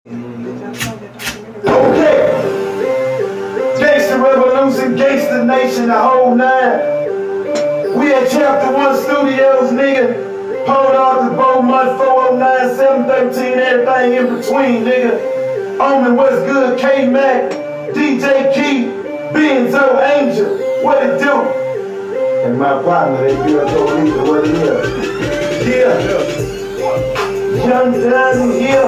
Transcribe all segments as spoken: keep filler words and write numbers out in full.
Okay, Gangsta Revolution, Gangsta Nation, the whole nine. We at Chapter One Studios, nigga. Hold on to Beaumont, four oh nine, seven thirteen, everything in between, nigga. Omen, what's good? K-Mac, D J Key, Benzo Angel, what it do? And my partner, they do it so easy, what it is? Yeah, Young Don here.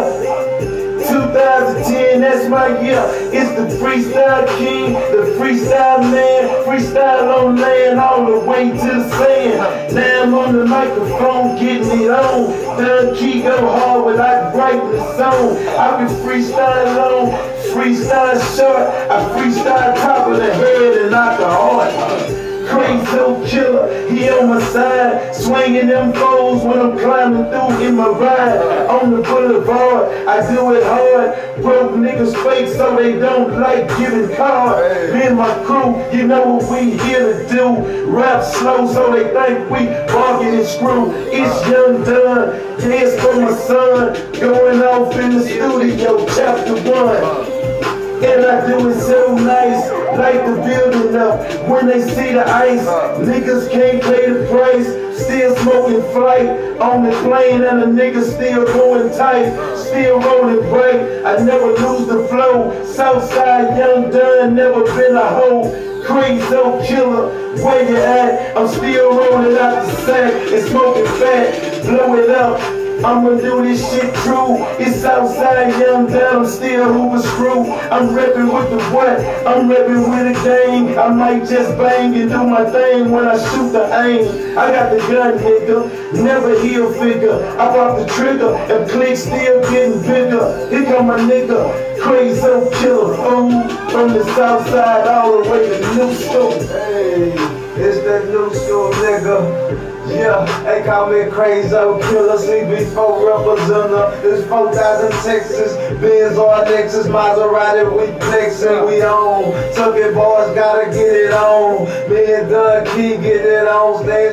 twenty ten, that's my year. It's the freestyle king, the freestyle man, freestyle on land all the way to the sand. Now I'm on the microphone getting it on. Don Key go hard when I write the song. I be freestyle long, freestyle short. I freestyle top of the head and not the heart. Crazy killer, he on my side, swinging them foes when I'm climbing through in my ride. On the boulevard, I do it hard. Broke niggas fake so they don't like giving card. Me and my crew, you know what we here to do. Rap slow so they think we bargain and screw. It's Young Don, yes for my son, going off in the studio, Chapter One. And I do it so nice, like the building up. When they see the ice, niggas can't pay the price. Still smoking flight on the plane and the niggas still going tight. Still rolling bright, I never lose the flow. Southside Young Don, never been a hoe. Crazy killer, where you at? I'm still rolling out the sack and smoking fat. Blow it up. I'ma do this shit true. It's Southside Young Don, I'm still Hoover Screw. I'm reppin' with the what? I'm reppin' with the gang. I might just bang and do my thing when I shoot the aim. I got the gun, nigga, never heel figure. I pop the trigger and click still getting bigger. Here come my nigga, crazy killer fool. From the south side all the way to New School. Hey, it's that New School nigga. Yeah, they call me Crazy Killer, C B four representative. It's four thousand Texas, Benz or Lexus, Maserati, we flexin', we on. Tuck it, boys, gotta get it on. Me and Don Key get it on. Stay